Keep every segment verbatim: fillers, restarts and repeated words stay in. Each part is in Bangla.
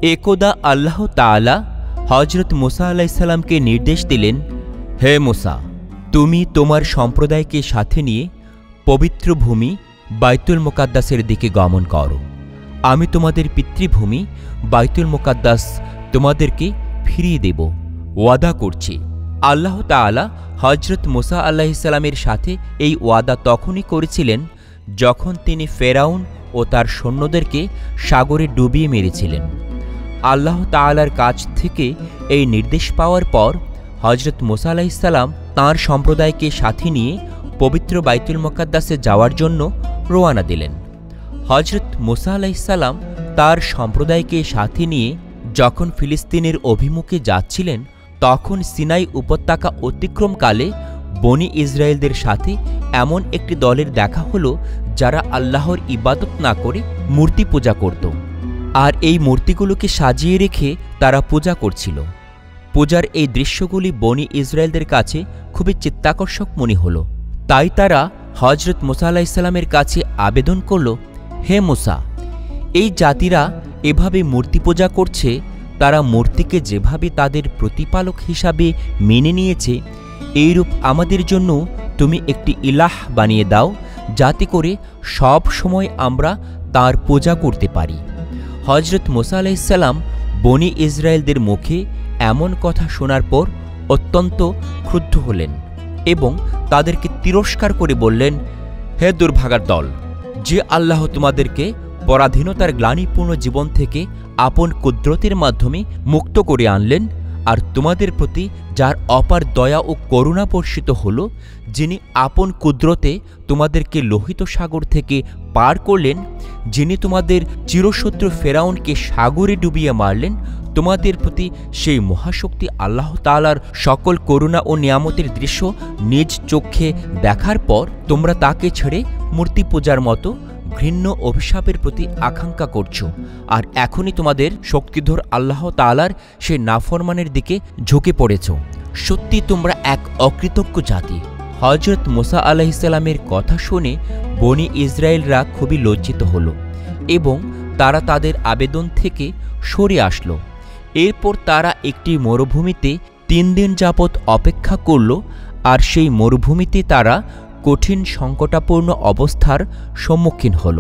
একদা আল্লাহ তাআলা হযরত মুসা আলাইহিস সালামকে নির্দেশ দিলেন, হে মুসা, তুমি তোমার সম্প্রদায়কে সাথে নিয়ে পবিত্র ভূমি বাইতুল মুকাদ্দাসের দিকে গমন করো। আমি তোমাদের পিতৃভূমি বাইতুল মুকাদ্দাস তোমাদেরকে ফিরিয়ে দেব, ওয়াদা করছি। আল্লাহ তাআলা হযরত মুসা আলাইহিস সালামের সাথে এই ওয়াদা তখনই করেছিলেন যখন তিনি ফেরাউন ও তার সৈন্যদেরকে সাগরে ডুবিয়ে মেরেছিলেন। আল্লাহ তাআলার কাছ থেকে এই নির্দেশ পাওয়ার পর হযরত মুসা আলাইহিস সালাম তাঁর সম্প্রদায়কে সাথে নিয়ে পবিত্র বাইতুল মুকাদ্দাসে যাওয়ার জন্য রওনা দিলেন। হযরত মুসা আলাইহিস সালাম তার সম্প্রদায়কে সাথে নিয়ে যখন ফিলিস্তিনের অভিমুখে যাচ্ছিলেন, তখন সিনাই উপত্যকা অতিক্রমকালে বনি ইসরায়েলদের সাথে এমন একটি দলের দেখা হলো যারা আল্লাহর ইবাদত না করে মূর্তি পূজা করত, আর এই মূর্তিগুলোকে সাজিয়ে রেখে তারা পূজা করছিল। পূজার এই দৃশ্যগুলি বনি ইসরায়েলদের কাছে খুবই চিত্তাকর্ষক মনে হল। তাই তারা হযরত মুসা আলাইহিস সালামের কাছে আবেদন করল, হে মুসা, এই জাতিরা এভাবে মূর্তি পূজা করছে, তারা মূর্তিকে যেভাবে তাদের প্রতিপালক হিসাবে মেনে নিয়েছে, এইরূপ আমাদের জন্য তুমি একটি ইলাহ বানিয়ে দাও, যাতে করে সব সময় আমরা তার পূজা করতে পারি। হযরত মুসা আলাইহিস সালাম বনি ইসরায়েলদের মুখে এমন কথা শোনার পর অত্যন্ত ক্রুদ্ধ হলেন এবং তাদেরকে তিরস্কার করে বললেন, হে দুর্ভাগার দল, যে আল্লাহ তোমাদেরকে পরাধীনতার গ্লানিপূর্ণ জীবন থেকে আপন কুদরতের মাধ্যমে মুক্ত করে আনলেন, আর তোমাদের প্রতি যার অপার দয়া ও করুণা বর্ষিত হল, যিনি আপন কুদরতে তোমাদেরকে লোহিত সাগর থেকে পার করলেন, যিনি তোমাদের চিরশত্রু ফেরাউনকে সাগরে ডুবিয়ে মারলেন, তোমাদের প্রতি সেই মহাশক্তি আল্লাহ তাআলার সকল করুণা ও নিয়ামতের দৃশ্য নিজ চোখে দেখার পর তোমরা তাকে ছেড়ে মূর্তি পূজার মতো ঘৃণ্য অভিশাপের প্রতি আকাঙ্ক্ষা করছো, আর এখনই তোমাদের শক্তিধর আল্লাহ তাআলার সেই নাফরমানের দিকে ঝুঁকে পড়েছ। সত্যি তোমরা এক অকৃতজ্ঞ জাতি। হযরত মুসা আলাইহিস সালামের কথা শুনে বনি ইসরায়েলরা খুবই লজ্জিত হল এবং তারা তাদের আবেদন থেকে সরে আসলো। এরপর তারা একটি মরুভূমিতে তিন দিন যাবৎ অপেক্ষা করল, আর সেই মরুভূমিতে তারা কঠিন সংকটাপূর্ণ অবস্থার সম্মুখীন হল।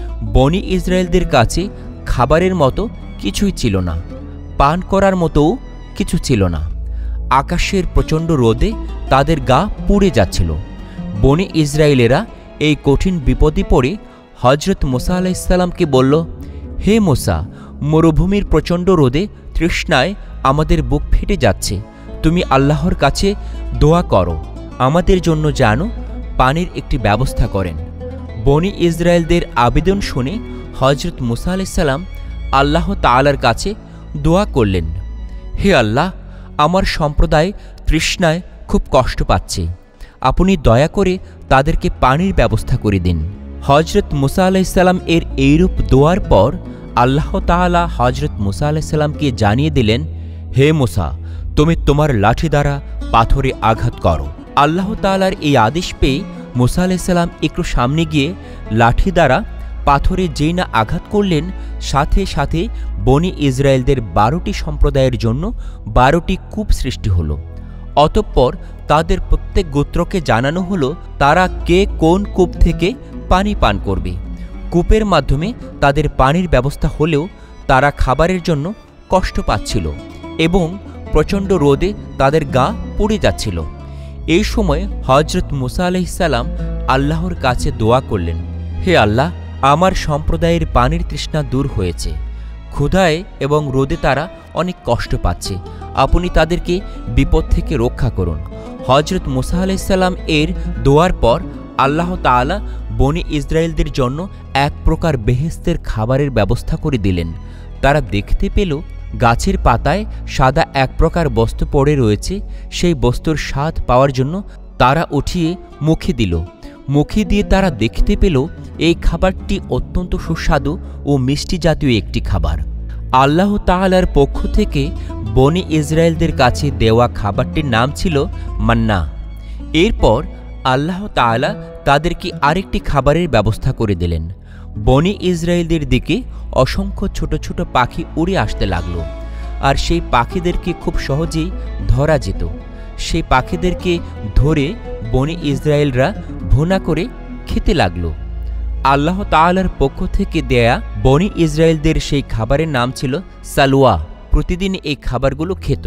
বনি ইসরায়েলদের কাছে খাবারের মতো কিছুই ছিল না, পান করার মতোও কিছু ছিল না। আকাশের প্রচণ্ড রোদে তাদের গা পুড়ে যাচ্ছিল। বনি ইসরায়েলেরা এই কঠিন বিপদে পড়ে হযরত মুসা আলাইহিস সালামকে বলল, হে মুসা, মরুভূমির প্রচণ্ড রোদে তৃষ্ণায় আমাদের বুক ফেটে যাচ্ছে, তুমি আল্লাহর কাছে দোয়া করো, আমাদের জন্য যেন পানির একটি ব্যবস্থা করেন। বনি ইসরায়েলদের আবেদন শুনে হযরত মুসা আলাইহিস সালাম আল্লাহ তাআলার কাছে দোয়া করলেন, হে আল্লাহ, আমার সম্প্রদায় তৃষ্ণায় খুব কষ্ট পাচ্ছে, আপনি দয়া করে তাদেরকে পানির ব্যবস্থা করে দিন। হযরত মুসা আলাইহিস সালাম এর এইরূপ দোয়ার পর আল্লাহ তাআলা হযরত মুসা আলাইহিস সালামকে জানিয়ে দিলেন, হে মুসা, তুমি তোমার লাঠি দ্বারা পাথরে আঘাত করো। আল্লাহ তাআলার এই আদেশ পেয়ে মুসা আলাইহিস সালাম একটু সামনে গিয়ে লাঠি দ্বারা পাথরে যেই না আঘাত করলেন, সাথে সাথে বনি ইসরায়েলদের বারোটি সম্প্রদায়ের জন্য বারোটি কূপ সৃষ্টি হল। অতঃপর তাদের প্রত্যেক গোত্রকে জানানো হলো তারা কে কোন কূপ থেকে পানি পান করবে। কূপের মাধ্যমে তাদের পানির ব্যবস্থা হলেও তারা খাবারের জন্য কষ্ট পাচ্ছিল এবং প্রচণ্ড রোদে তাদের গা পুড়ে যাচ্ছিল। এই সময় হযরত মুসা আলাইহিস সালাম আল্লাহর কাছে দোয়া করলেন, হে আল্লাহ, আমার সম্প্রদায়ের পানির তৃষ্ণা দূর হয়েছে, ক্ষুধায় এবং রোদে তারা অনেক কষ্ট পাচ্ছে, আপনি তাদেরকে বিপদ থেকে রক্ষা করুন। হযরত মুসা আলাইহিস সালাম এর দোয়ার পর আল্লাহ তাআলা বনি ইসরায়েলদের জন্য এক প্রকার বেহেশতের খাবারের ব্যবস্থা করে দিলেন। তারা দেখতে পেল গাছের পাতায় সাদা এক প্রকার বস্তু পড়ে রয়েছে। সেই বস্তুর স্বাদ পাওয়ার জন্য তারা উঠিয়ে মুখে দিল। মুখে দিয়ে তারা দেখতে পেল এই খাবারটি অত্যন্ত সুস্বাদু ও মিষ্টি জাতীয় একটি খাবার। আল্লাহ তাআলার পক্ষ থেকে বনি ইসরায়েলদের কাছে দেওয়া খাবারটির নাম ছিল মান্না। এরপর আল্লাহ তাআলা তাদেরকে আরেকটি খাবারের ব্যবস্থা করে দিলেন। বনি ইসরায়েলদের দিকে অসংখ্য ছোট ছোট পাখি উড়ে আসতে লাগল। আর সেই পাখিদেরকে খুব সহজেই ধরা যেত। সেই পাখিদেরকে ধরে বনি ইসরায়েলরা ভুনা করে খেতে লাগল। আল্লাহ তাআলার পক্ষ থেকে দেয়া বনি ইসরায়েলদের সেই খাবারের নাম ছিল সালওয়া। প্রতিদিন এই খাবারগুলো খেত।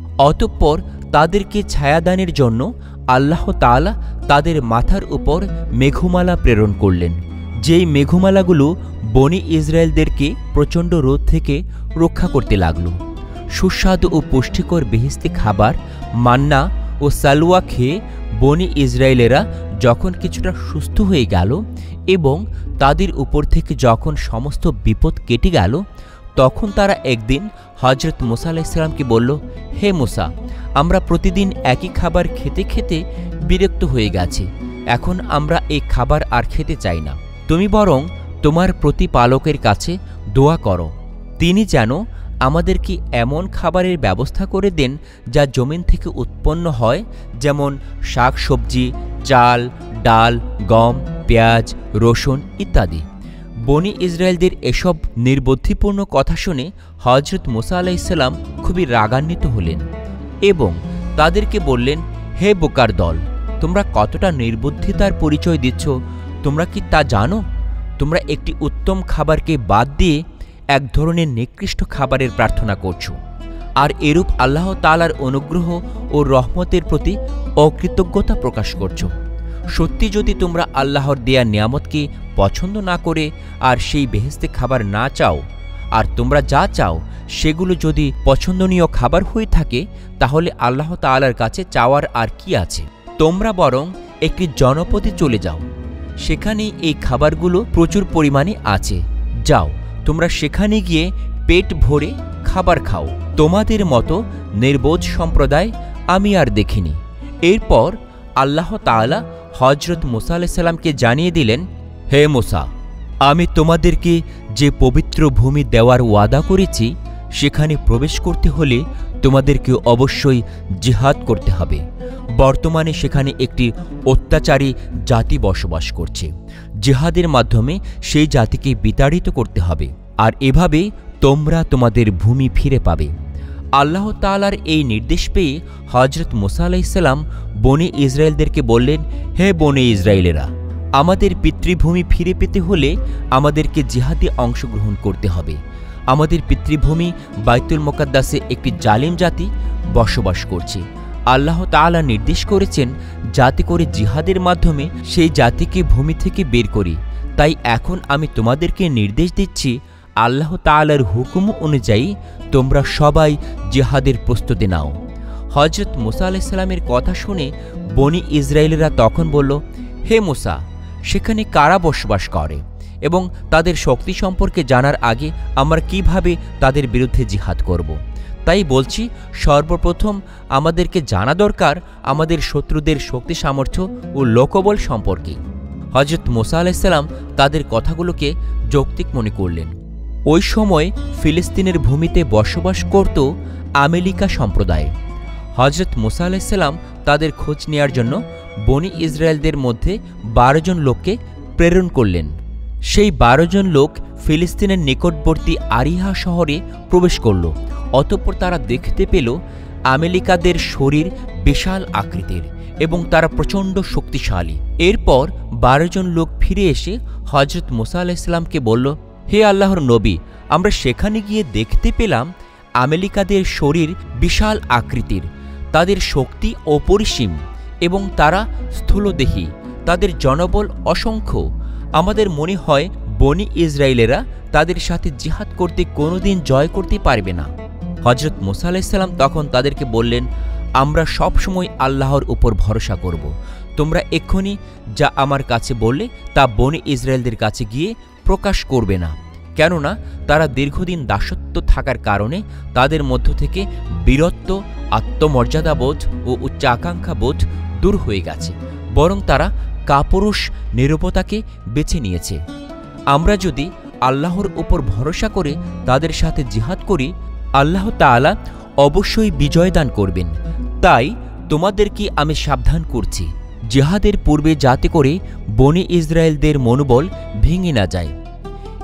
অতঃপর তাদেরকে ছায়াদানের জন্য আল্লাহ তাআলা তাদের মাথার উপর মেঘমালা প্রেরণ করলেন, যেই মেঘমালাগুলো বনি ইসরায়েলদেরকে প্রচণ্ড রোদ থেকে রক্ষা করতে লাগল। সুস্বাদু ও পুষ্টিকর বেহেশতি খাবার মান্না ও সালওয়া খেয়ে বনি ইসরায়েলেরা যখন কিছুটা সুস্থ হয়ে গেল এবং তাদের উপর থেকে যখন সমস্ত বিপদ কেটে গেল, তখন তারা একদিন হজরত মুসা আলাইহিস সালামকে বলল, হে মুসা, আমরা প্রতিদিন একই খাবার খেতে খেতে বিরক্ত হয়ে গেছি। এখন আমরা এই খাবার আর খেতে চাই না। তুমি বরং তোমার প্রতিপালকের কাছে দোয়া করো, তিনি যেন আমাদেরকে এমন খাবারের ব্যবস্থা করে দেন যা জমিন থেকে উৎপন্ন হয়, যেমন শাক সবজি, চাল, ডাল, গম, পেঁয়াজ, রসুন ইত্যাদি। বনি ইসরায়েলদের এসব নির্বুদ্ধিপূর্ণ কথা শুনে হজরত মুসা আলাইহিস সালাম খুবই রাগান্বিত হলেন এবং তাদেরকে বললেন, হে বোকার দল, তোমরা কতটা নির্বুদ্ধিতার পরিচয় দিচ্ছ। তোমরা কি তা জানো? তোমরা একটি উত্তম খাবারকে বাদ দিয়ে এক ধরনের নিকৃষ্ট খাবারের প্রার্থনা করছো, আর এরূপ আল্লাহ তাআলার অনুগ্রহ ও রহমতের প্রতি অকৃতজ্ঞতা প্রকাশ করছো। সত্যি যদি তোমরা আল্লাহর দেয়া নিয়ামতকে পছন্দ না করে আর সেই বেহেশতে খাবার না চাও, আর তোমরা যা চাও সেগুলো যদি পছন্দনীয় খাবার হয়ে থাকে, তাহলে আল্লাহ তাআলার কাছে চাওয়ার আর কি আছে? তোমরা বরং একটি জনপদে চলে যাও, সেখানে এই খাবারগুলো প্রচুর পরিমাণে আছে। যাও, তোমরা সেখানে গিয়ে পেট ভরে খাবার খাও। তোমাদের মতো নির্বোধ সম্প্রদায় আমি আর দেখিনি। এরপর আল্লাহ তাআলা হজরত মুসা আলাইহিস সালামকে জানিয়ে দিলেন, হে মুসা, আমি তোমাদেরকে যে পবিত্র ভূমি দেওয়ার ওয়াদা করেছি, সেখানে প্রবেশ করতে হলে তোমাদেরকে অবশ্যই জিহাদ করতে হবে। বর্তমানে সেখানে একটি অত্যাচারী জাতি বসবাস করছে। জিহাদের মাধ্যমে সেই জাতিকে বিতাড়িত করতে হবে, আর এভাবে তোমরা তোমাদের ভূমি ফিরে পাবে। আল্লাহ তাআলার এই নির্দেশ পেয়ে হজরত মুসা আলাইহিস সালাম বনি ইসরায়েলদেরকে বললেন, হে বনি ইসরায়েলেরা, আমাদের পিতৃভূমি ফিরে পেতে হলে আমাদেরকে জিহাদে অংশগ্রহণ করতে হবে। আমাদের পিতৃভূমি বাইতুল মুকাদ্দাসে একটি জালিম জাতি বসবাস করছে। আল্লাহ তাআলা নির্দেশ করেছেন যাতে করে জিহাদের মাধ্যমে সেই জাতিকে ভূমি থেকে বের করি। তাই এখন আমি তোমাদেরকে নির্দেশ দিচ্ছি, আল্লাহ তাআলার হুকুম অনুযায়ী তোমরা সবাই জিহাদের প্রস্তুতি নাও। হজরত মুসা আলাইহিস সালামের কথা শুনে বনি ইসরায়েলেরা তখন বলল, হে মুসা, সেখানে কারা বসবাস করে এবং তাদের শক্তি সম্পর্কে জানার আগে আমরা কিভাবে তাদের বিরুদ্ধে জিহাদ করব? তাই বলছি, সর্বপ্রথম আমাদেরকে জানা দরকার আমাদের শত্রুদের শক্তি সামর্থ্য ও লোকবল সম্পর্কে। হজরত মুসা আলাইহিস সালাম তাদের কথাগুলোকে যৌক্তিক মনে করলেন। ওই সময় ফিলিস্তিনের ভূমিতে বসবাস করত আমেলিকা সম্প্রদায়। হজরত মুসা আলাইহিস সালাম তাদের খোঁজ নেয়ার জন্য বনি ইসরায়েলদের মধ্যে বারো জন লোককে প্রেরণ করলেন। সেই বারো জন লোক ফিলিস্তিনের নিকটবর্তী আরিহা শহরে প্রবেশ করল। অতঃপর তারা দেখতে পেল আমেলিকাদের শরীর বিশাল আকৃতির এবং তারা প্রচণ্ড শক্তিশালী। এরপর বারো জন লোক ফিরে এসে হজরত মুসা আলাইহিস সালামকে বলল, হে আল্লাহর নবী, আমরা সেখানে গিয়ে দেখতে পেলাম আমেলিকাদের শরীর বিশাল আকৃতির, তাদের শক্তি অপরিসীম এবং তারা স্থূলদেহী, তাদের জনবল অসংখ্য। আমাদের মনে হয় বনি ইসরায়েলেরা তাদের সাথে জিহাদ করতে কোনোদিন জয় করতে পারবে না। হজরত মুসা আলাইহিস সালাম তখন তাদেরকে বললেন, আমরা সব সময় আল্লাহর উপর ভরসা করব। তোমরা এক্ষুনি যা আমার কাছে বললে তা বনি ইসরায়েলদের কাছে গিয়ে প্রকাশ করবে না, কেননা তারা দীর্ঘদিন দাসত্ব থাকার কারণে তাদের মধ্য থেকে বীরত্ব, আত্মমর্যাদাবোধ ও উচ্চাকাঙ্ক্ষাবোধ দূর হয়ে গেছে, বরং তারা কাপুরুষ নীরবতাকে বেছে নিয়েছে। আমরা যদি আল্লাহর উপর ভরসা করে তাদের সাথে জিহাদ করি, আল্লাহ তাআলা অবশ্যই বিজয় দান করবেন। তাই তোমাদেরকে আমি সাবধান করছি, জিহাদের পূর্বে যাতে করে বনি ইসরায়েলদের মনোবল ভেঙে না যায়।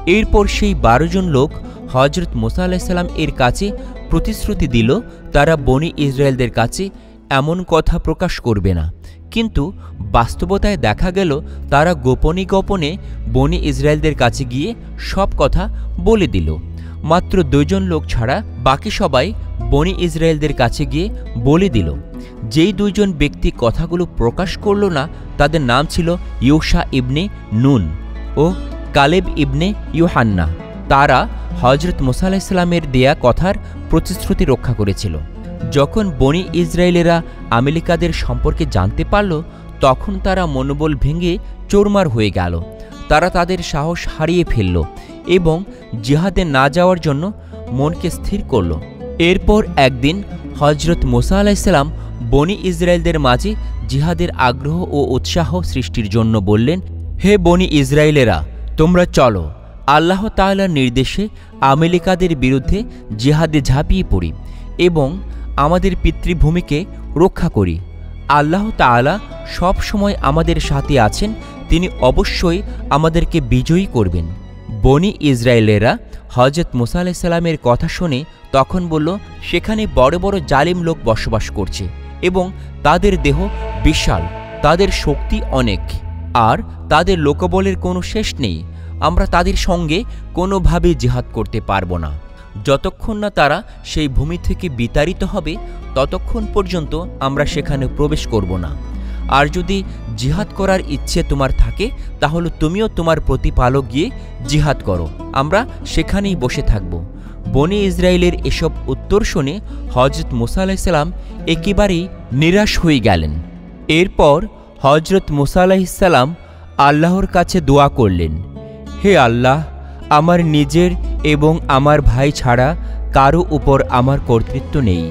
এরপর সেই বারো জন লোক হজরত মুসা আলাইহিস সালাম এর কাছে প্রতিশ্রুতি দিল তারা বনি ইসরায়েলদের কাছে এমন কথা প্রকাশ করবে না, কিন্তু বাস্তবতায় দেখা গেল তারা গোপনে গোপনে বনি ইসরায়েলদের কাছে গিয়ে সব কথা বলে দিল। মাত্র দুইজন লোক ছাড়া বাকি সবাই বনি ইসরায়েলদের কাছে গিয়ে বলে দিল। যেই দুইজন ব্যক্তি কথাগুলো প্রকাশ করল না তাদের নাম ছিল ইউশা ইবনে নুন ও কালেব ইবনে ইউহান্না। তারা হজরত মুসা আলাইহিস সালামের দেয়া কথার প্রতিশ্রুতি রক্ষা করেছিল। যখন বনি ইসরায়েলেরা আমেরিকাদের সম্পর্কে জানতে পারল তখন তারা মনোবল ভেঙে চোরমার হয়ে গেল। তারা তাদের সাহস হারিয়ে ফেলল এবং জিহাদে না যাওয়ার জন্য মনকে স্থির করল। এরপর একদিন হজরত মুসা আলাইহিস সালাম বনি ইসরায়েলদের মাঝে জিহাদের আগ্রহ ও উৎসাহ সৃষ্টির জন্য বললেন, হে বনি ইসরায়েলেরা, তোমরা চলো আল্লাহ তাআলার নির্দেশে আমেরিকাদের বিরুদ্ধে জিহাদে ঝাঁপিয়ে পড়ি এবং আমাদের পিতৃভূমিকে রক্ষা করি। আল্লাহ তাআলা সব সময় আমাদের সাথে আছেন, তিনি অবশ্যই আমাদেরকে বিজয়ী করবেন। বনি ইসরায়েলেরা হজরত মুসা আলাইহিস সালামের কথা শুনে তখন বলল, সেখানে বড় বড় জালিম লোক বসবাস করছে এবং তাদের দেহ বিশাল, তাদের শক্তি অনেক, আর তাদের লোকবলের কোনো শেষ নেই। আমরা তাদের সঙ্গে কোনোভাবে জিহাদ করতে পারবো না। যতক্ষণ না তারা সেই ভূমি থেকে বিতাড়িত হবে ততক্ষণ পর্যন্ত আমরা সেখানে প্রবেশ করব না। আর যদি জিহাদ করার ইচ্ছে তোমার থাকে তাহলে তুমিও তোমার প্রতিপালক গিয়ে জিহাদ করো, আমরা সেখানেই বসে থাকব। বনি ইসরায়েলের এসব উত্তর শুনে হজরত মুসা আলাইহিস সালাম একেবারেই নিরাশ হয়ে গেলেন। এরপর হজরত মুসা আলাইহিস সালাম আল্লাহর কাছে দোয়া করলেন, হে আল্লাহ, আমার নিজের এবং আমার ভাই ছাড়া কারো উপর আমার কর্তৃত্ব নেই,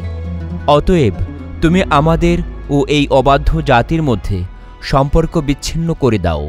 অতএব তুমি আমাদের ও এই অবাধ্য জাতির মধ্যে সম্পর্ক বিচ্ছিন্ন করে দাও।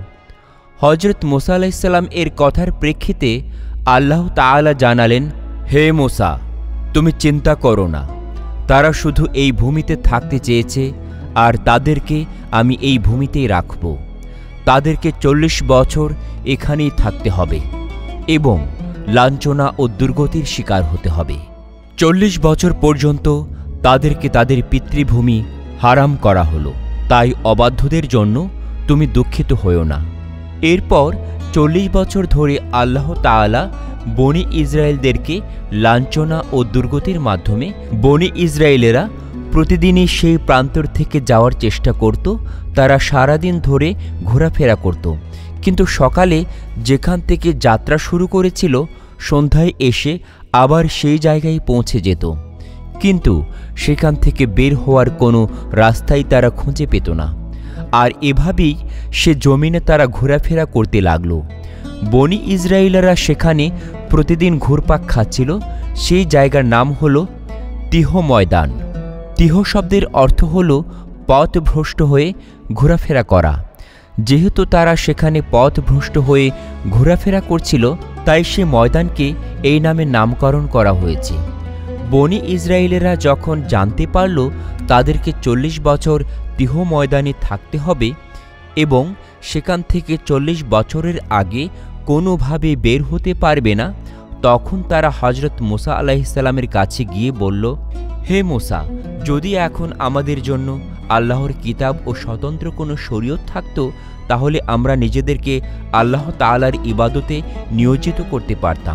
হজরত মুসা আলাইহিস সালাম এর কথার প্রেক্ষিতে আল্লাহ তাআলা জানালেন, হে মুসা, তুমি চিন্তা করো না, তারা শুধু এই ভূমিতে থাকতে চেয়েছে আর তাদেরকে আমি এই ভূমিতেই রাখব। তাদেরকে চল্লিশ বছর এখানেই থাকতে হবে এবং লাঞ্ছনা ও দুর্গতির শিকার হতে হবে। চল্লিশ বছর পর্যন্ত তাদেরকে তাদের পিতৃভূমি হারাম করা হলো, তাই অবাধ্যদের জন্য তুমি দুঃখিত হও না। এরপর চল্লিশ বছর ধরে আল্লাহ তাআলা বনি ইসরায়েলদেরকে লাঞ্ছনা ও দুর্গতির মাধ্যমে বনি ইসরায়েলেরা প্রতিদিনই সেই প্রান্তর থেকে যাওয়ার চেষ্টা করত। তারা সারাদিন ধরে ঘোরাফেরা করত, কিন্তু সকালে যেখান থেকে যাত্রা শুরু করেছিল সন্ধ্যায় এসে আবার সেই জায়গায় পৌঁছে যেত, কিন্তু সেখান থেকে বের হওয়ার কোনো রাস্তাই তারা খুঁজে পেত না। আর এভাবেই সে জমিনে তারা ঘোরাফেরা করতে লাগল। বনি ইসরায়েলরা সেখানে প্রতিদিন ঘুরপাক খাচ্ছিল। সেই জায়গার নাম হল তিহ ময়দান। তিহ শব্দের অর্থ হল পথভ্রষ্ট হয়ে ঘোরাফেরা করা। যেহেতু তারা সেখানে পথভ্রষ্ট হয়ে ঘোরাফেরা করছিল তাই সে ময়দানকে এই নামে নামকরণ করা হয়েছে। বনি ইসরায়েলেরা যখন জানতে পারল তাদেরকে চল্লিশ বছর তিহ ময়দানে থাকতে হবে এবং সেখান থেকে চল্লিশ বছরের আগে কোনোভাবে বের হতে পারবে না, তখন তারা হজরত মুসা আলাইহিস সালামের কাছে গিয়ে বলল, হে মুসা, যদি এখন আমাদের জন্য আল্লাহর কিতাব ও স্বতন্ত্র কোনো শরীয়ত থাকত তাহলে আমরা নিজেদেরকে আল্লাহ তাআলার ইবাদতে নিয়োজিত করতে পারতাম।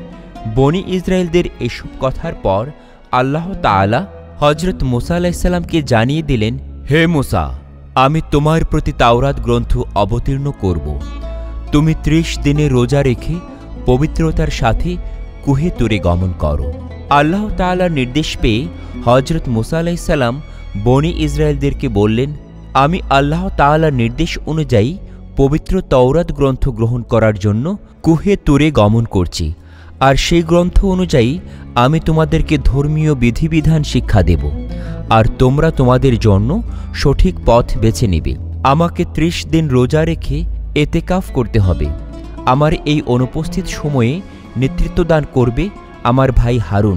বনি ইসরায়েলদের এসব কথার পর আল্লাহ তাআলা হজরত মুসা আলাইহিস সালামকে জানিয়ে দিলেন, হে মুসা, আমি তোমার প্রতি তাওরাত গ্রন্থ অবতীর্ণ করব। তুমি ত্রিশ দিনে রোজা রেখে পবিত্রতার সাথে কুহে তুরে গমন করো। আল্লাহ তাআলার নির্দেশ পেয়ে হজরত মুসা আলাইহিস সালাম বনি ইসরায়েলদেরকে বললেন, আমি আল্লাহ তাআলার নির্দেশ অনুযায়ী পবিত্র তাওরাত গ্রন্থ গ্রহণ করার জন্য কুহে তুরে গমন করছি, আর সেই গ্রন্থ অনুযায়ী আমি তোমাদেরকে ধর্মীয় বিধিবিধান শিক্ষা দেব, আর তোমরা তোমাদের জন্য সঠিক পথ বেছে নেবে। আমাকে ত্রিশ দিন রোজা রেখে এতেকাফ করতে হবে। আমার এই অনুপস্থিত সময়ে নেতৃত্ব দান করবে আমার ভাই হারুন।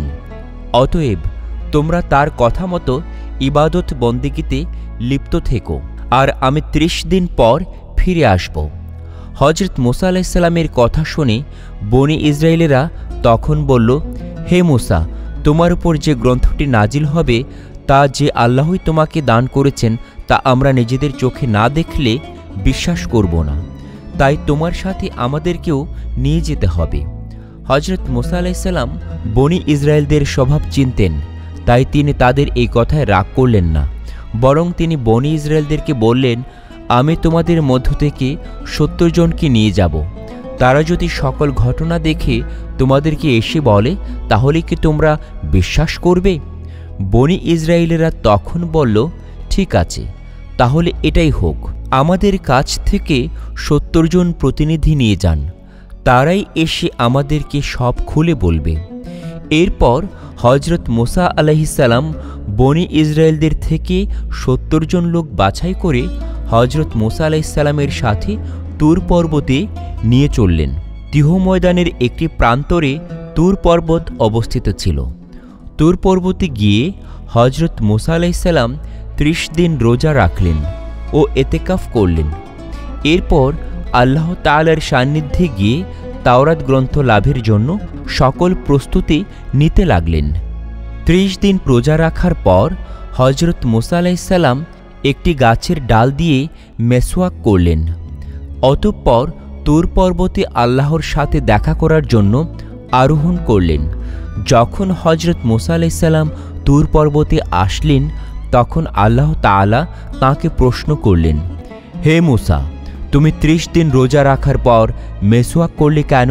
অতএব তোমরা তার কথা মতো ইবাদত বন্দেগীতে লিপ্ত থেকো, আর আমি ত্রিশ দিন পর ফিরে আসব। হজরত মুসা আলাইহিসসালামের কথা শুনে বনি ইসরায়েলেরা তখন বলল, হে মুসা, তোমার উপর যে গ্রন্থটি নাজিল হবে তা যে আল্লাহই তোমাকে দান করেছেন তা আমরা নিজেদের চোখে না দেখলে বিশ্বাস করব না, তাই তোমার সাথে আমাদেরকেও নিয়ে যেতে হবে। হজরত মুসা আলাইহিসসালাম বনি ইসরায়েলদের স্বভাব চিনতেন, তাই তিনি তাদের এই কথায় রাগ করলেন না, বরং তিনি বনি ইসরায়েলদেরকে বললেন, আমি তোমাদের মধ্য থেকে সত্তর জনকে নিয়ে যাব। তারা যদি সকল ঘটনা দেখে তোমাদেরকে এসে বলে তাহলে কি তোমরা বিশ্বাস করবে? বনি ইসরায়েলেরা তখন বলল, ঠিক আছে, তাহলে এটাই হোক, আমাদের কাছ থেকে সত্তর জন প্রতিনিধি নিয়ে যান, তারাই এসে আমাদেরকে সব খুলে বলবে। এরপর হজরত মুসা আলাইহিসসালাম বনি ইসরায়েলদের থেকে সত্তর জন লোক বাছাই করে হজরত মুসা আলাইহিসসালামের সাথে তুর পর্বতে নিয়ে চললেন। তিহ ময়দানের একটি প্রান্তরে তুর পর্বত অবস্থিত ছিল। তুর পর্বতে গিয়ে হজরত মুসা আলাইহিসসালাম ত্রিশ দিন রোজা রাখলেন ও এতেকাফ করলেন। এরপর আল্লাহ তাআলার সান্নিধ্যে গিয়ে তাওরাত গ্রন্থ লাভের জন্য সকল প্রস্তুতি নিতে লাগলেন। ত্রিশ দিন রোজা রাখার পর হজরত মুসা আলাইহিসসালাম একটি গাছের ডাল দিয়ে মেসওয়াক করলেন। অতঃপর তুর পর্বতে আল্লাহর সাথে দেখা করার জন্য আরোহণ করলেন। যখন হজরত মুসা আলাইহিসসালাম তুর পর্বতে আসলেন তখন আল্লাহ তাআলা তাঁকে প্রশ্ন করলেন, হে মুসা, তুমি ত্রিশ দিন রোজা রাখার পর মেসওয়াক করলে কেন?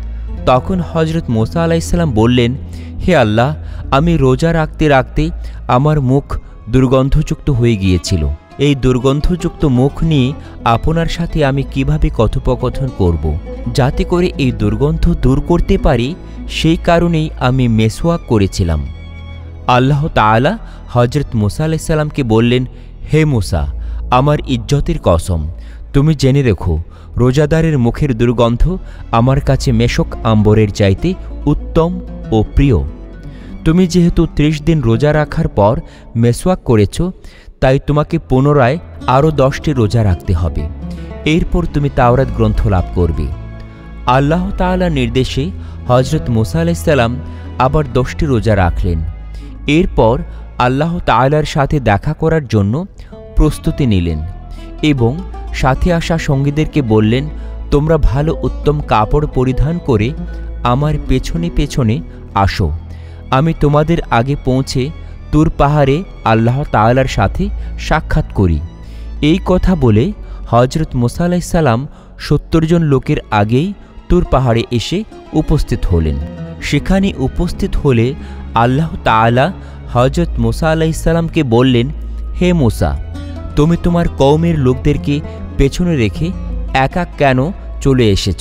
তখন হজরত মুসা আলাইহিসসালাম বললেন, হে আল্লাহ, আমি রোজা রাখতে রাখতে আমার মুখ দুর্গন্ধযুক্ত হয়ে গিয়েছিল। এই দুর্গন্ধযুক্ত মুখ নিয়ে আপনার সাথে আমি কিভাবে কথোপকথন করব, যাতে করে এই দুর্গন্ধ দূর করতে পারি, সেই কারণেই আমি মেসওয়াক করেছিলাম। আল্লাহ তাআলা হজরত মুসা আলাইহিসসালামকে বললেন, হে মুসা, আমার ইজ্জতের কসম, তুমি জেনে রেখো, রোজাদারের মুখের দুর্গন্ধ আমার কাছে মেশক আম্বরের চাইতে উত্তম ও প্রিয়। তুমি যেহেতু ত্রিশ দিন রোজা রাখার পর মেসওয়াক করেছ, তাই তোমাকে পুনরায় আরও দশটি রোজা রাখতে হবে। এরপর তুমি তাওরাত গ্রন্থ লাভ করবে। আল্লাহ তাআলার নির্দেশে হজরত মুসা আলাইহিসসালাম আবার দশটি রোজা রাখলেন। এরপর আল্লাহ তাআলার সাথে দেখা করার জন্য প্রস্তুতি নিলেন এবং সাথে আসা সঙ্গীদেরকে বললেন, তোমরা ভালো উত্তম কাপড় পরিধান করে আমার পেছনে পেছনে আসো, আমি তোমাদের আগে পৌঁছে তুর পাহাড়ে আল্লাহ তাআলার সাথে সাক্ষাৎ করি। এই কথা বলে হজরত মুসা আলাইহিসসালাম সত্তর জন লোকের আগেই তুর পাহাড়ে এসে উপস্থিত হলেন। সেখানে উপস্থিত হলে আল্লাহ তাআলা হজরত মুসা আলাইহিসসালামকে বললেন, হে মুসা, তুমি তোমার কওমের লোকদেরকে পেছনে রেখে একা কেন চলে এসেছ?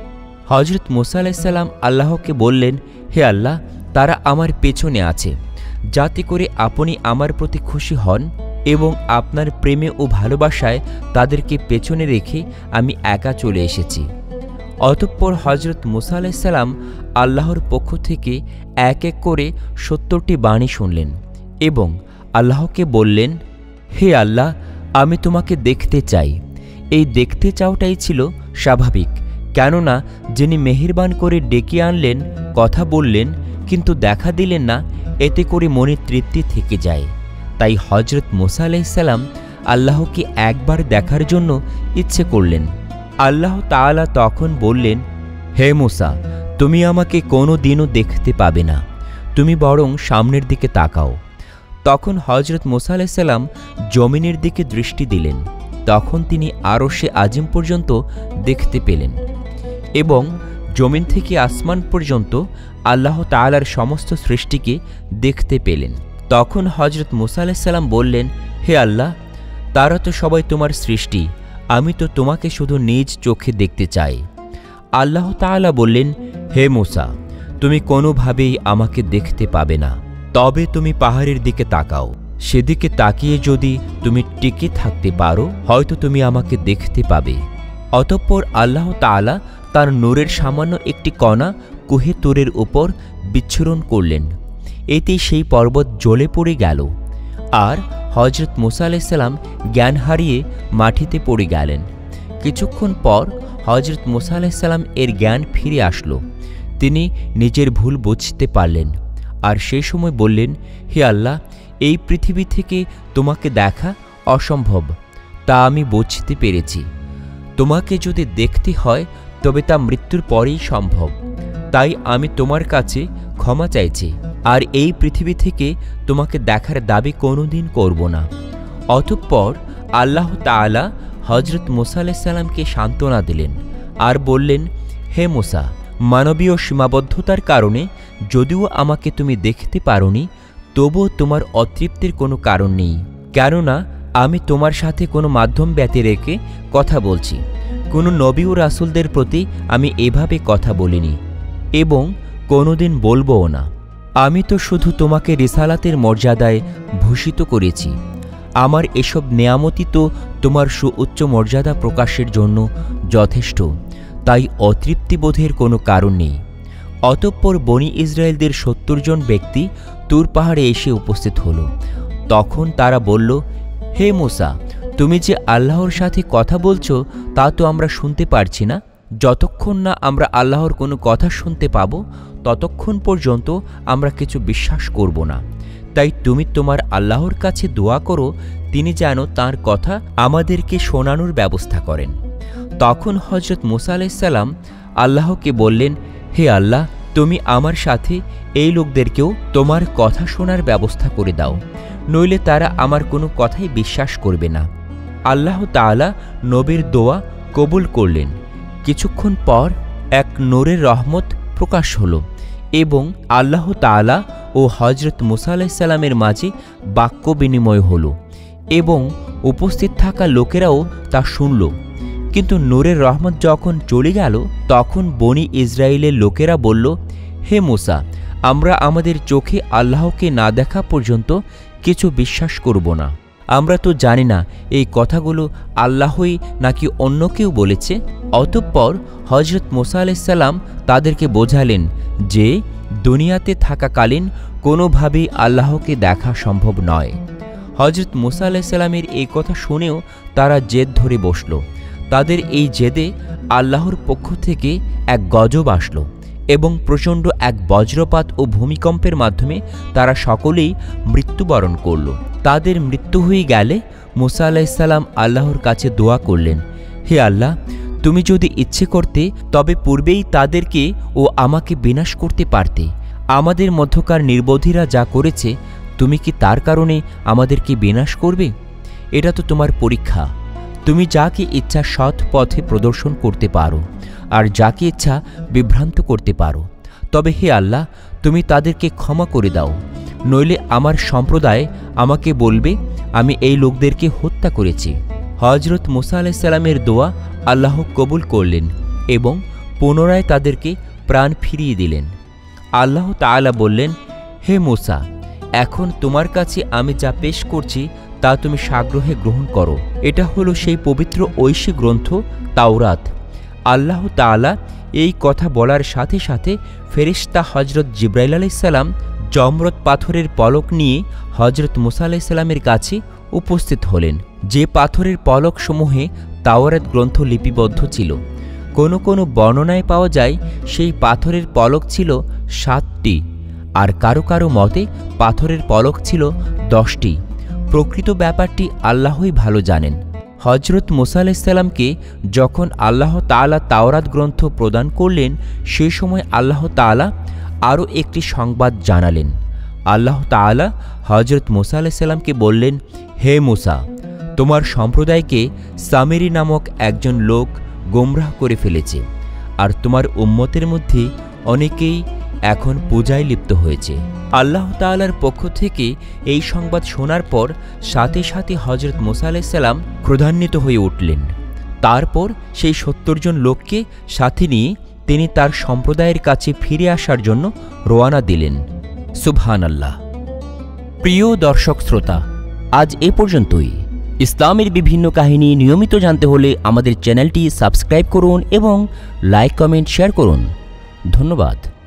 হজরত মুসা আলাইহিসসালাম আল্লাহকে বললেন, হে আল্লাহ, তারা আমার পেছনে আছে, যাতে করে আপনি আমার প্রতি খুশি হন এবং আপনার প্রেমে ও ভালোবাসায় তাদেরকে পেছনে রেখে আমি একা চলে এসেছি। অতঃপর হজরত মুসা আলাইহিসসালাম আল্লাহর পক্ষ থেকে এক এক করে সত্তরটি বাণী শুনলেন এবং আল্লাহকে বললেন, হে আল্লাহ, আমি তোমাকে দেখতে চাই। এই দেখতে চাওয়াটাই ছিল স্বাভাবিক, কেননা যিনি মেহেরবান করে ডেকে আনলেন, কথা বললেন কিন্তু দেখা দিলেন না, এতে করে মনে তৃপ্তি থেকে যায়। তাই হজরত মুসা আলাইহিসসালাম আল্লাহকে একবার দেখার জন্য ইচ্ছে করলেন। আল্লাহ তাআলা তখন বললেন, হে মুসা, তুমি আমাকে কোনো দিনও দেখতে পাবে না, তুমি বরং সামনের দিকে তাকাও। তখন হজরত মুসা আলাইহিসসালাম জমিনের দিকে দৃষ্টি দিলেন। তখন তিনি আরশে আজিম পর্যন্ত দেখতে পেলেন এবং জমিন থেকে আসমান পর্যন্ত আল্লাহ তাআলার সমস্ত সৃষ্টিকে দেখতে পেলেন। তখন হজরত মুসা আলাইহিসসালাম বললেন, হে আল্লাহ, তারা তো সবাই তোমার সৃষ্টি, আমি তো তোমাকে শুধু নিজ চোখে দেখতে চাই। আল্লাহ তাআলা বললেন, হে মুসা, তুমি কোনোভাবেই আমাকে দেখতে পাবে না, তবে তুমি পাহাড়ের দিকে তাকাও, সেদিকে তাকিয়ে যদি তুমি টিকে থাকতে পারো, হয়তো তুমি আমাকে দেখতে পাবে। অতঃপর আল্লাহ তাআলা তার নূরের সামান্য একটি কণা কুহে তুরের উপর বিচ্ছুরণ করলেন। এতে সেই পর্বত জ্বলে পড়ে গেল আর হজরত মুসা আলাইহিসসালাম জ্ঞান হারিয়ে মাটিতে পড়ে গেলেন। কিছুক্ষণ পর হজরত মুসা আলাইহিস সালাম এর জ্ঞান ফিরে আসলো। তিনি নিজের ভুল বুঝতে পারলেন আর সেই সময় বললেন, হে আল্লাহ, এই পৃথিবী থেকে তোমাকে দেখা অসম্ভব, তা আমি বুঝতে পেরেছি। তোমাকে যদি দেখতে হয় তবে তা মৃত্যুর পরেই সম্ভব। তাই আমি তোমার কাছে ক্ষমা চাইছি আর এই পৃথিবী থেকে তোমাকে দেখার দাবি কোনোদিন করব না। অতঃপর আল্লাহ তাআলা হজরত মুসা আলাইহিস সালামকে সান্ত্বনা দিলেন আর বললেন, হে মুসা, মানবীয় সীমাবদ্ধতার কারণে যদিও আমাকে তুমি দেখতে পারোনি, তবুও তোমার অতৃপ্তির কোনো কারণ নেই, কেননা আমি তোমার সাথে কোনো মাধ্যম ব্যতি রেখে কথা বলছি। কোনো নবী ও রাসূলদের প্রতি আমি এভাবে কথা বলিনি এবং কোনোদিন বলবও না। আমি তো শুধু তোমাকে রিসালাতের মর্যাদায় ভূষিত করেছি। আমার এসব নেয়ামতই তো তোমার সুউচ্চ মর্যাদা প্রকাশের জন্য যথেষ্ট, তাই অতৃপ্তিবোধের কোনো কারণ নেই। অতঃপর বনি ইসরায়েলদের সত্তর জন ব্যক্তি তুর পাহাড়ে এসে উপস্থিত হল। তখন তারা বলল, হে মুসা, তুমি যে আল্লাহর সাথে কথা বলছো তা তো আমরা শুনতে পারছি না। যতক্ষণ না আমরা আল্লাহর কোনো কথা শুনতে পাব ততক্ষণ পর্যন্ত আমরা কিছু বিশ্বাস করব না। তাই তুমি তোমার আল্লাহর কাছে দোয়া করো, তিনি যেন তাঁর কথা আমাদেরকে শোনানোর ব্যবস্থা করেন। তখন হজরত মুসা আলাইহিস সালাম আল্লাহকে বললেন, হে আল্লাহ, তুমি আমার সাথে এই লোকদেরকেও তোমার কথা শোনার ব্যবস্থা করে দাও, নইলে তারা আমার কোনো কথাই বিশ্বাস করবে না। আল্লাহ তাআলা নবীর দোয়া কবুল করলেন। কিছুক্ষণ পর এক নূরের রহমত প্রকাশ হল এবং আল্লাহ তাআলা ও হজরত মুসা আলাইহিস সালামের মাঝে বাক্য বিনিময় হল এবং উপস্থিত থাকা লোকেরাও তা শুনল। কিন্তু নূরের রহমত যখন চলে গেল তখন বনি ইসরায়েলের লোকেরা বলল, হে মুসা, আমরা আমাদের চোখে আল্লাহকে না দেখা পর্যন্ত কিছু বিশ্বাস করব না। আমরা তো জানি না এই কথাগুলো আল্লাহই নাকি অন্য কেউ বলেছে। অতঃপর হজরত মুসা আলাইহিস সালাম তাদেরকে বোঝালেন যে দুনিয়াতে থাকাকালীন কোনোভাবেই আল্লাহকে দেখা সম্ভব নয়। হজরত মুসা আলাইহিস সালামের এই কথা শুনেও তারা জেদ ধরে বসল। তাদের এই জেদে আল্লাহর পক্ষ থেকে এক গজব আসলো এবং প্রচণ্ড এক বজ্রপাত ও ভূমিকম্পের মাধ্যমে তারা সকলেই মৃত্যুবরণ করল। তাদের মৃত্যু হয়ে গেলে মুসা আলাইহিস সালাম আল্লাহর কাছে দোয়া করলেন, হে আল্লাহ, তুমি যদি ইচ্ছে করতে তবে পূর্বেই তাদেরকে ও আমাকে বিনাশ করতে পারতে। আমাদের মধ্যকার নির্বোধীরা যা করেছে, তুমি কি তার কারণে আমাদেরকে বিনাশ করবে? এটা তো তোমার পরীক্ষা। তুমি যাকে ইচ্ছা সৎ পথে প্রদর্শন করতে পারো আর যাকে ইচ্ছা বিভ্রান্ত করতে পারো। তবে হে আল্লাহ, তুমি তাদেরকে ক্ষমা করে দাও, নইলে আমার সম্প্রদায় আমাকে বলবে আমি এই লোকদেরকে হত্যা করেছি। হজরত মুসা আলাইহিস সালামের দোয়া আল্লাহ কবুল করলেন এবং পুনরায় তাদেরকে প্রাণ ফিরিয়ে দিলেন। আল্লাহ তাআলা বললেন, হে মুসা, এখন তোমার কাছে আমি যা পেশ করছি তা তুমি সাগ্রহে গ্রহণ করো। এটা হলো সেই পবিত্র ঐশী গ্রন্থ তাওরাত। আল্লাহ তাআলা এই কথা বলার সাথে সাথে ফেরেশতা হজরত জিবরাইল আলাইহিস সালাম জমরত পাথরের পলক নিয়ে হজরত মুসা আলাইহিস সালামের কাছে উপস্থিত হলেন, যে পাথরের পলকসমূহে তাওরাত গ্রন্থ লিপিবদ্ধ ছিল। কোনো কোনো বর্ণনায় পাওয়া যায় সেই পাথরের পলক ছিল সাতটি, আর কারো কারো মতে পাথরের পলক ছিল দশটি। প্রকৃত ব্যাপারটি আল্লাহই ভালো জানেন। হজরত মুসা আলাইহিস সালামকে যখন আল্লাহ তাআলা তাওরাত গ্রন্থ প্রদান করলেন, সে সময় আল্লাহ তাআলা আরও একটি সংবাদ জানালেন। আল্লাহ তাআলা হজরত মুসা আলাইহিস সালামকে বললেন, হে মুসা, তোমার সম্প্রদায়কে সামিরি নামক একজন লোক গোমরাহ করে ফেলেছে, আর তোমার উম্মতের মধ্যে অনেকেই এখন পূজায় লিপ্ত হয়েছে। আল্লাহ তাআলার পক্ষ থেকে এই সংবাদ শোনার পর সাথে সাথে হজরত মুসা আলাইহিস সালাম ক্রোধান্বিত হয়ে উঠলেন। তারপর সেই সত্তর জন লোককে সাথে নিয়ে তিনি তার সম্প্রদায়ের কাছে ফিরে আসার জন্য রওয়ানা দিলেন। সুবহানাল্লাহ। প্রিয় দর্শক শ্রোতা, আজ এ পর্যন্তই। ইসলামের বিভিন্ন কাহিনী নিয়মিত জানতে হলে আমাদের চ্যানেলটি সাবস্ক্রাইব করুন এবং লাইক কমেন্ট শেয়ার করুন। ধন্যবাদ।